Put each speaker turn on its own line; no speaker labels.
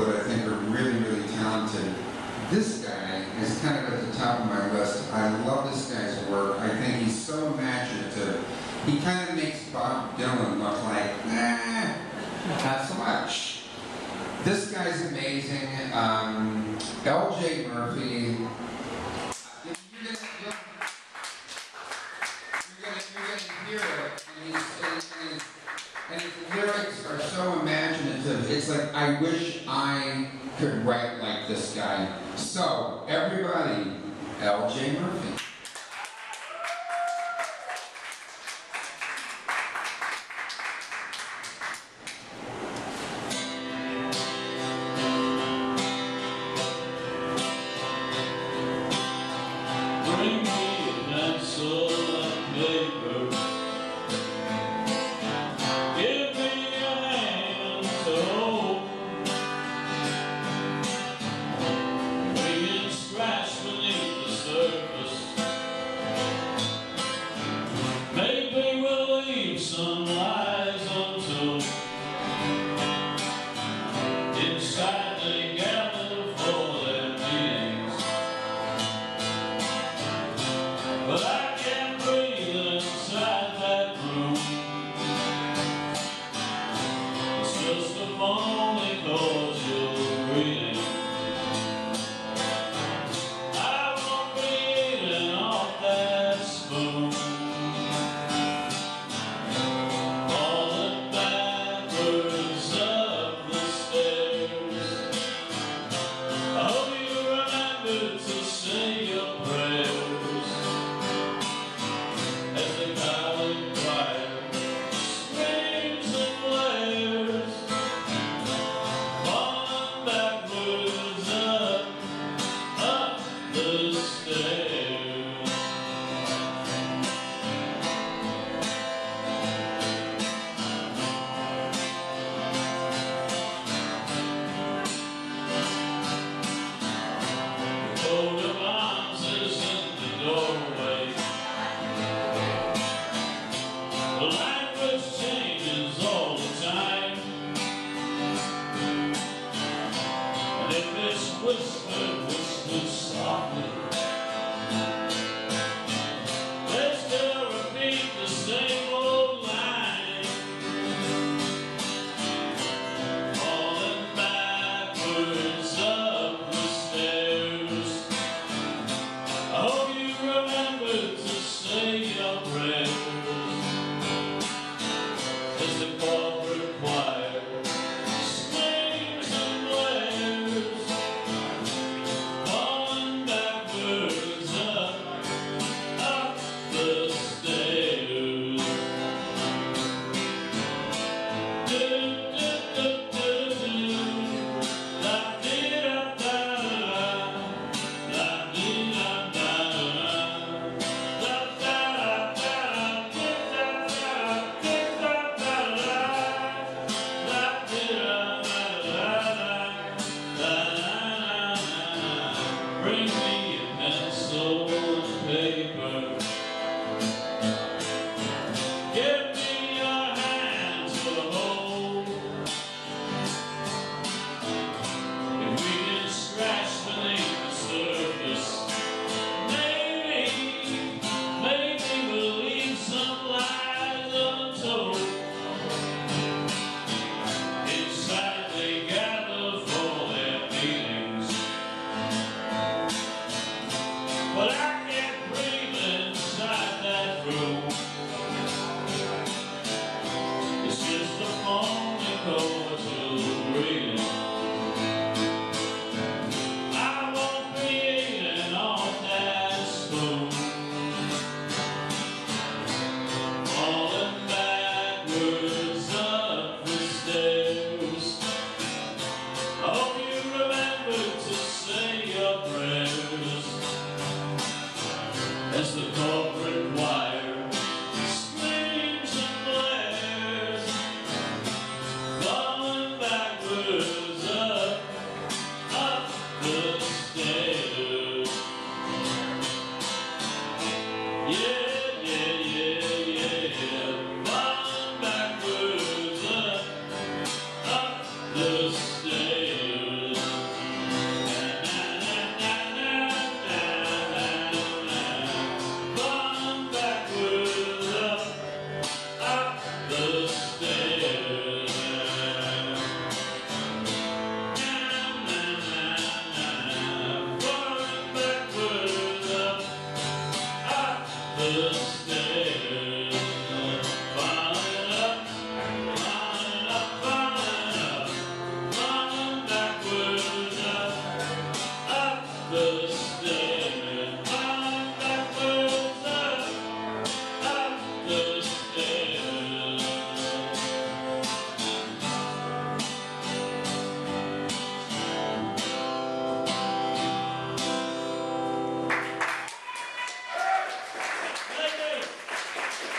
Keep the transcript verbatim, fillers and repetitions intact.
that I think are really, really talented. This guy is kind of at the top of my list. I love this guy's work. I think he's so imaginative. He kind of makes Bob Dylan look like, nah, not so much. This guy's amazing. Um, L J Murphy. You're gonna, you're gonna, you're gonna hear it, and, he's, and, and, and his lyrics are so imaginative. It's like, I wish I could write like this guy. So, everybody, L J Murphy.
Bring me a pencil and paper. Give me a hand to hold. We can scratch beneath the surface. Maybe we'll leave some lies untold. Inside they gather for their meetings. But I can't breathe inside that room. It's just a phony cordial greeting. I won't be eating off that spoon. Falling backwards up the stairs. I hope you remember to say your prayers. As the college choir screams and blares, falling backwards up, up the stairs. The coat of arms is in the doorway. The language changes all the time, and if it's whispered, whispered softly,